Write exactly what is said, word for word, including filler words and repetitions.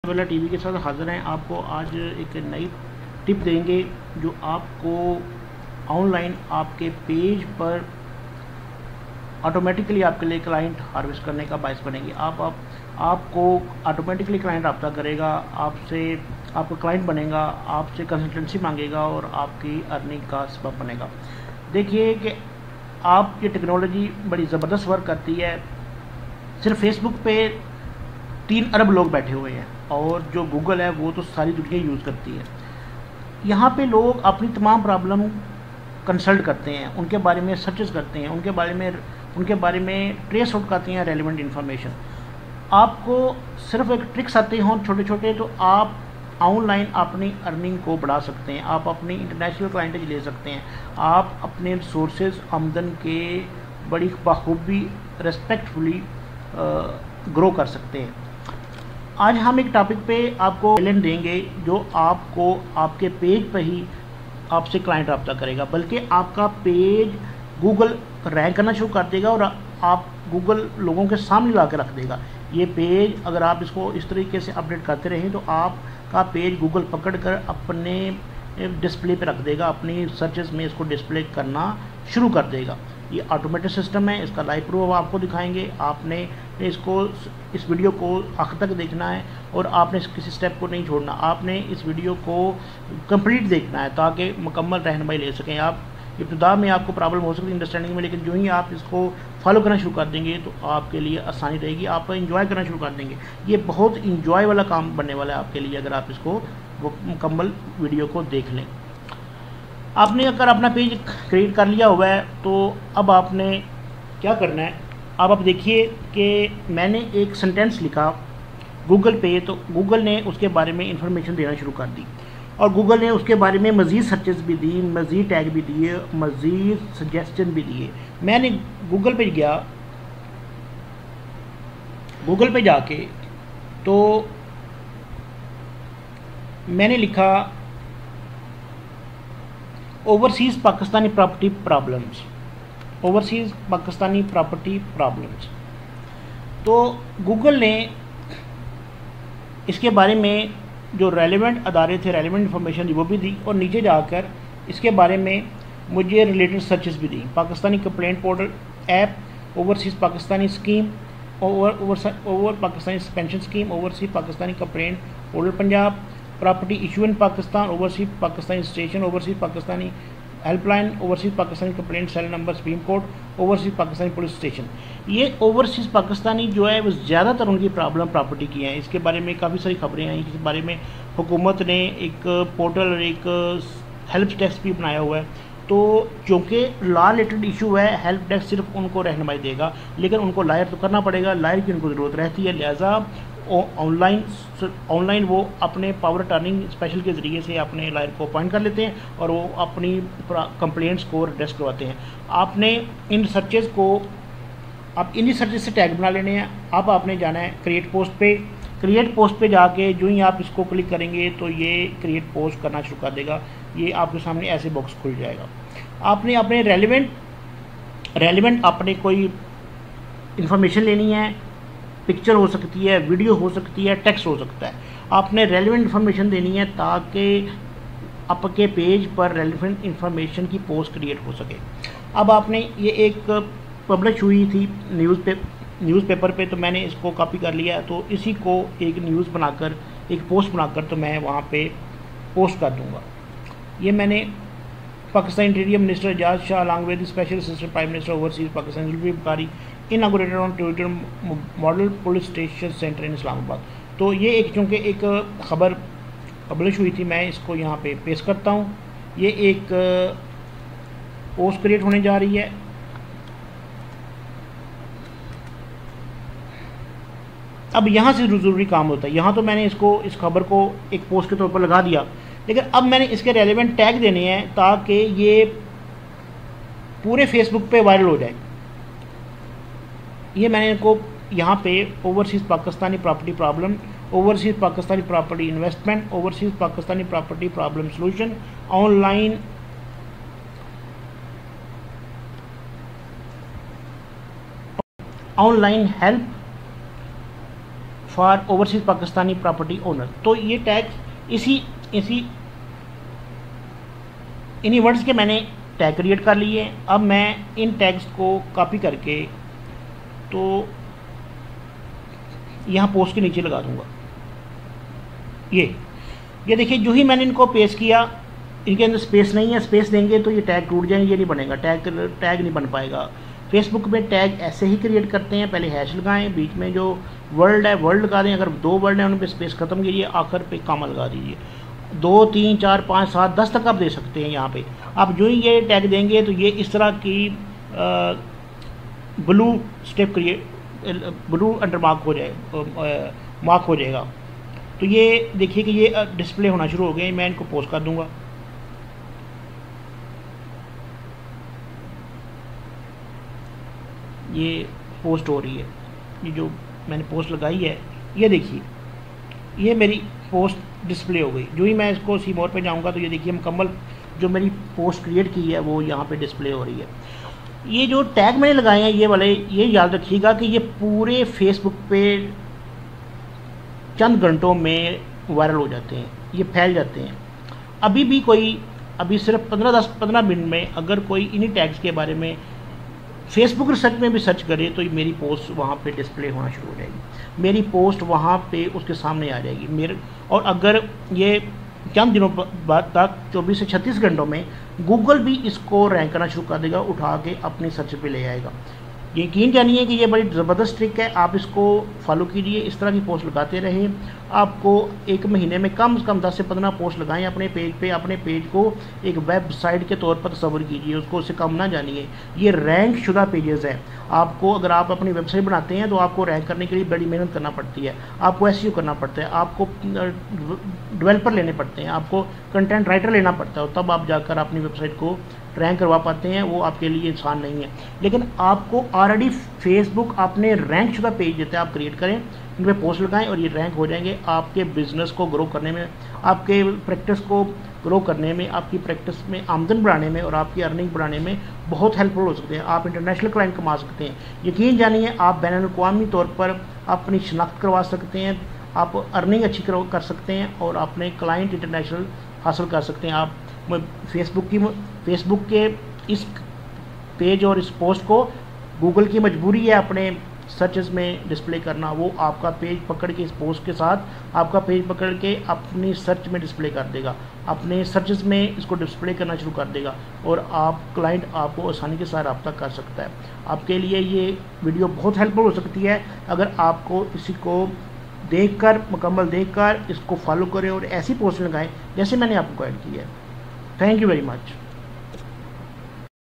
वाला टीवी के साथ हाजिर हैं। आपको आज एक नई टिप देंगे जो आपको ऑनलाइन आपके पेज पर ऑटोमेटिकली आपके लिए क्लाइंट हार्वेस्ट करने का बायस बनेगी। आप आप आपको ऑटोमेटिकली क्लाइंट रब्ता करेगा, आपसे आपका क्लाइंट बनेगा, आपसे कंसल्टेंसी मांगेगा और आपकी अर्निंग का सबब बनेगा। देखिए कि आप ये टेक्नोलॉजी बड़ी ज़बरदस्त वर्क करती है। सिर्फ फेसबुक पे तीन अरब लोग बैठे हुए हैं और जो गूगल है वो तो सारी दुनिया यूज़ करती है। यहाँ पे लोग अपनी तमाम प्रॉब्लम कंसल्ट करते हैं, उनके बारे में सर्चेस करते हैं, उनके बारे में उनके बारे में ट्रेस आउट करते हैं रेलिवेंट इन्फॉर्मेशन। आपको सिर्फ एक ट्रिक्स आते हों छोटे छोटे तो आप ऑनलाइन अपनी अर्निंग को बढ़ा सकते हैं, आप अपनी इंटरनेशनल क्लाइंटेज ले सकते हैं, आप अपने सोर्सेज आमदन के बड़ी बखूबी रेस्पेक्टफुली ग्रो कर सकते हैं। आज हम एक टॉपिक पे आपको चैलेंज देंगे जो आपको आपके पेज पर ही आपसे क्लाइंट रब्ता करेगा, बल्कि आपका पेज गूगल रैंक करना शुरू कर देगा और आप गूगल लोगों के सामने ला के रख देगा। ये पेज अगर आप इसको इस तरीके से अपडेट करते रहें तो आपका पेज गूगल पकड़ कर अपने डिस्प्ले पे रख देगा, अपनी सर्चेस में इसको डिस्प्ले करना शुरू कर देगा। ये ऑटोमेटिक सिस्टम है, इसका लाइव प्रूफ आपको दिखाएंगे। आपने इसको इस वीडियो को आखिर तक देखना है और आपने किसी स्टेप को नहीं छोड़ना। आपने इस वीडियो को कंप्लीट देखना है ताकि मुकम्मल रहनुमाई ले सकें। आप इब्तिदा में आपको प्रॉब्लम हो सकती है अंडरस्टैंडिंग में, लेकिन जो ही आप इसको फॉलो करना शुरू कर देंगे तो आपके लिए आसानी रहेगी, आप इंजॉय करना शुरू कर देंगे। ये बहुत इंजॉय वाला काम बनने वाला है आपके लिए अगर आप इसको वो मुकम्मल वीडियो को देख लें। आपने अगर अपना पेज क्रिएट कर लिया हुआ है तो अब आपने क्या करना है, अब आप देखिए कि मैंने एक सेंटेंस लिखा गूगल पे, तो गूगल ने उसके बारे में इंफॉर्मेशन देना शुरू कर दी और गूगल ने उसके बारे में मज़ीद सर्चेस भी दी, मज़ीद टैग भी दिए, मज़ीद सजेशन भी दिए। मैंने गूगल पे गया, गूगल पे जाके तो मैंने लिखा overseas Pakistani property problems, overseas Pakistani property problems. तो गूगल ने इसके बारे में जो रेलेवेंट अदारे थे, रेलेवेंट इन्फॉर्मेशन दी वो भी दी और नीचे जाकर इसके बारे में मुझे रिलेटेड सर्चेस भी दी। Pakistani complaint portal app, overseas Pakistani scheme, over over over Pakistani pension scheme, overseas Pakistani complaint portal Punjab, property issue in Pakistan, overseas Pakistani station, overseas Pakistani helpline, overseas Pakistani complaint cell number supreme court, overseas Pakistani police station. ये overseas Pakistani जो है वो ज़्यादातर उनकी problem property की हैं। इसके बारे में काफ़ी सारी खबरें आई, इसके बारे में हुकूमत ने एक पोर्टल और एक हेल्प डेस्क भी बनाया हुआ है। तो चूँकि लॉ रिलेटेड इशू है, हेल्प डेस्क सिर्फ उनको रहनुमाई देगा, लेकिन उनको लायर तो करना पड़ेगा, लायर की उनको ज़रूरत रहती है। लिहाजा ऑनलाइन ऑनलाइन वो अपने पावर टर्निंग स्पेशल के ज़रिए से अपने लायर को अपॉइंट कर लेते हैं और वो अपनी कंप्लेंट्स को रेड्रेस करवाते हैं। आपने इन सर्चेस को आप इन्हीं सर्चेस से टैग बना लेने हैं। अब आपने जाना है क्रिएट पोस्ट पे। क्रिएट पोस्ट पे जाके जो ही आप इसको क्लिक करेंगे तो ये क्रिएट पोस्ट करना शुरू कर देगा। ये आपके सामने ऐसे बॉक्स खुल जाएगा। आपने अपने रेलिवेंट रेलिवेंट अपने कोई इन्फॉर्मेशन लेनी है, पिक्चर हो सकती है, वीडियो हो सकती है, टेक्स्ट हो सकता है। आपने रेलिवेंट इन्फॉर्मेशन देनी है ताकि आपके पेज पर रेलिवेंट इन्फॉर्मेशन की पोस्ट क्रिएट हो सके। अब आपने ये एक पब्लिश हुई थी न्यूज़ पे न्यूज़पेपर पे, तो मैंने इसको कॉपी कर लिया, तो इसी को एक न्यूज़ बनाकर एक पोस्ट बनाकर तो मैं वहाँ पे पोस्ट कर दूँगा। ये मैंने Pakistan interior minister Ejaz Shah along with special assistant prime minister overseas Pakistan Zulfi Bukhari inaugurated on Twitter model police station centre in Islamabad. तो ये एक चूँकि एक ख़बर पब्लिश हुई थी, मैं इसको यहाँ पे पेश करता हूँ। ये एक पोस्ट क्रिएट होने जा रही है। अब यहाँ से ज़रूरी काम होता है। यहाँ तो मैंने इसको इस खबर को एक पोस्ट के तौर पर लगा दिया, लेकिन अब मैंने इसके रेलेवेंट टैग देने हैं ताकि ये पूरे फेसबुक पे वायरल हो जाए। ये मैंने इनको यहाँ पे overseas Pakistani property problem, overseas Pakistani property investment, overseas Pakistani property problem solution, online online help for overseas Pakistani property owner. तो ये टैग इसी इसी इन्हीं वर्ड्स के मैंने टैग क्रिएट कर लिए। अब मैं इन टैग्स को कॉपी करके तो यहाँ पोस्ट के नीचे लगा दूंगा। ये ये देखिए, जो ही मैंने इनको पेस्ट किया, इनके अंदर स्पेस नहीं है, स्पेस देंगे तो ये टैग टूट जाएंगे, ये नहीं बनेगा, टैग टैग नहीं बन पाएगा। फेसबुक में टैग ऐसे ही क्रिएट करते हैं, पहले हैश लगाएं, बीच में जो वर्ड है वर्ड लगा दें, अगर दो वर्ड हैं उन पर स्पेस ख़त्म कीजिए, आखिर पे कॉमा लगा दीजिए। दो तीन चार पाँच सात दस तक आप दे सकते हैं। यहाँ पे आप जो ही ये टैग देंगे तो ये इस तरह की blue step create blue under mark हो जाए मार्क हो जाएगा। तो ये देखिए कि ये डिस्प्ले होना शुरू हो गए। मैं इनको पोस्ट कर दूंगा। ये पोस्ट हो रही है, ये जो मैंने पोस्ट लगाई है, ये देखिए ये मेरी पोस्ट डिस्प्ले हो गई। जो ही मैं इसको सी मोर पे जाऊंगा तो ये देखिए मुकम्मल जो मेरी पोस्ट क्रिएट की है वो यहाँ पे डिस्प्ले हो रही है। ये जो टैग मैंने लगाए हैं ये वाले, ये याद रखिएगा कि ये पूरे फेसबुक पे चंद घंटों में वायरल हो जाते हैं, ये फैल जाते हैं। अभी भी कोई अभी सिर्फ पंद्रह दस पंद्रह मिनट में अगर कोई इन्हीं टैग्स के बारे में फेसबुक रिसर्च में भी सर्च करे तो मेरी पोस्ट वहाँ पे डिस्प्ले होना शुरू हो जाएगी, मेरी पोस्ट वहाँ पे उसके सामने आ जाएगी मेरे। और अगर ये चंद दिनों बाद तक चौबीस से छत्तीस घंटों में गूगल भी इसको रैंक करना शुरू कर देगा, उठा के अपनी सर्च पे ले आएगा। यकीन जानिए कि ये बड़ी ज़बरदस्त ट्रिक है, आप इसको फॉलो कीजिए, इस तरह की पोस्ट लगाते रहें। आपको एक महीने में कम से कम दस से पंद्रह पोस्ट लगाएं अपने पेज पे। अपने पेज को एक वेबसाइट के तौर पर तस्वर कीजिए, उसको उससे कम ना जानिए। ये रैंक शुदा पेजेस हैं। आपको अगर आप अपनी वेबसाइट बनाते हैं तो आपको रैंक करने के लिए बड़ी मेहनत करना पड़ती है, आपको एसईओ करना पड़ता है, आपको डेवलपर लेने पड़ते हैं, आपको कंटेंट राइटर लेना पड़ता है, तब आप जाकर अपनी वेबसाइट को रैंक करवा पाते हैं। वो आपके लिए आसान नहीं है, लेकिन आपको ऑलरेडी फेसबुक अपने रैंक शुदा पेज देता है। आप क्रिएट करें, इन पर पोस्ट लगाएं और ये रैंक हो जाएंगे। आपके बिजनेस को ग्रो करने में, आपके प्रैक्टिस को ग्रो करने में, आपकी प्रैक्टिस में आमदन बढ़ाने में और आपकी अर्निंग बढ़ाने में बहुत हेल्पफुल हो सकते हैं। आप इंटरनेशनल क्लाइंट कमा सकते हैं। यकीन जानिए आप बैनुल अक़वामी तौर पर अपनी शनाख्त करवा सकते हैं, आप अर्निंग अच्छी कर सकते हैं और अपने क्लाइंट इंटरनेशनल हासिल कर सकते हैं। आप फेसबुक की फेसबुक के इस पेज और इस पोस्ट को गूगल की मजबूरी है अपने सर्चेस में डिस्प्ले करना। वो आपका पेज पकड़ के इस पोस्ट के साथ आपका पेज पकड़ के अपनी सर्च में डिस्प्ले कर देगा, अपने सर्चेस में इसको डिस्प्ले करना शुरू कर देगा और आप क्लाइंट आपको आसानी के साथ रब्ता कर सकता है। आपके लिए ये वीडियो बहुत हेल्पफुल हो सकती है अगर आपको इसी को देखकर मुकम्मल देखकर इसको फॉलो करें और ऐसी पोस्ट लगाएं जैसे मैंने आपको गाइड की है। Thank you very much.